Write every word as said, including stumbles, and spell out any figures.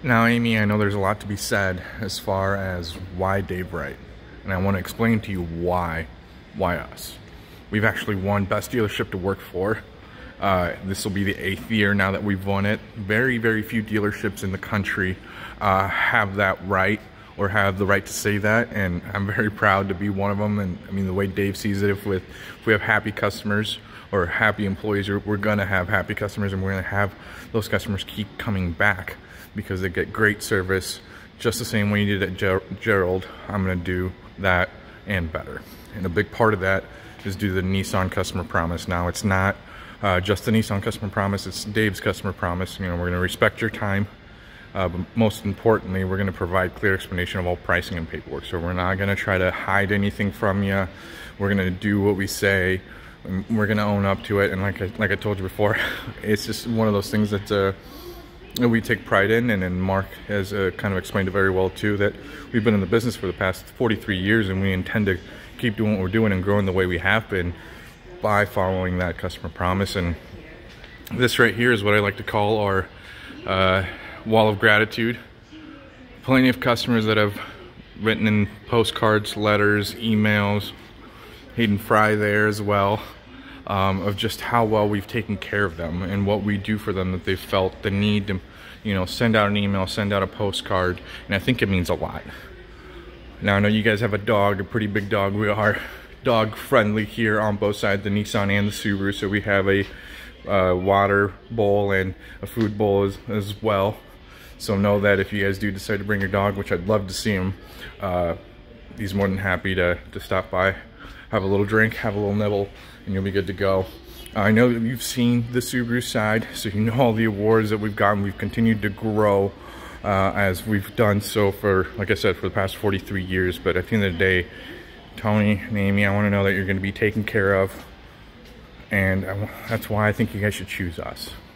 Now, Amy, I know there's a lot to be said as far as why Dave Wright, and I want to explain to you why, why us. We've actually won Best Dealership to Work For. Uh, this will be the eighth year now that we've won it. Very, very few dealerships in the country uh, have that right or have the right to say that, and I'm very proud to be one of them. And I mean, the way Dave sees it, if, with, if we have happy customers or happy employees, we're gonna have happy customers, and we're gonna have those customers keep coming back because they get great service. Just the same way you did at Ger Gerald, I'm gonna do that and better. And a big part of that is do the Nissan customer promise. Now, it's not uh, just the Nissan customer promise, it's Dave's customer promise. You know, we're gonna respect your time, uh, but most importantly, we're gonna provide clear explanation of all pricing and paperwork. So we're not gonna try to hide anything from you. We're gonna do what we say, and we're gonna own up to it. And like I, like I told you before, it's just one of those things that uh, we take pride in, and then Mark has uh, kind of explained it very well too, that we've been in the business for the past forty-three years, and we intend to keep doing what we're doing and growing the way we have been by following that customer promise. And this right here is what I like to call our uh, wall of gratitude. Plenty of customers that have written in postcards, letters, emails, Hayden Fry there as well, um, of just how well we've taken care of them and what we do for them, that they felt the need to, you know, send out an email, send out a postcard, and I think it means a lot. Now, I know you guys have a dog, a pretty big dog. We are dog friendly here on both sides, the Nissan and the Subaru, so we have a uh, water bowl and a food bowl as, as well. So know that if you guys do decide to bring your dog, which I'd love to see him, uh, he's more than happy to, to stop by, have a little drink, have a little nibble, and you'll be good to go. I know that you've seen the Subaru side, so you know all the awards that we've gotten. We've continued to grow uh, as we've done so for, like I said, for the past forty-three years. But at the end of the day, Tony and Amy, I want to know that you're going to be taken care of, and I, that's why I think you guys should choose us.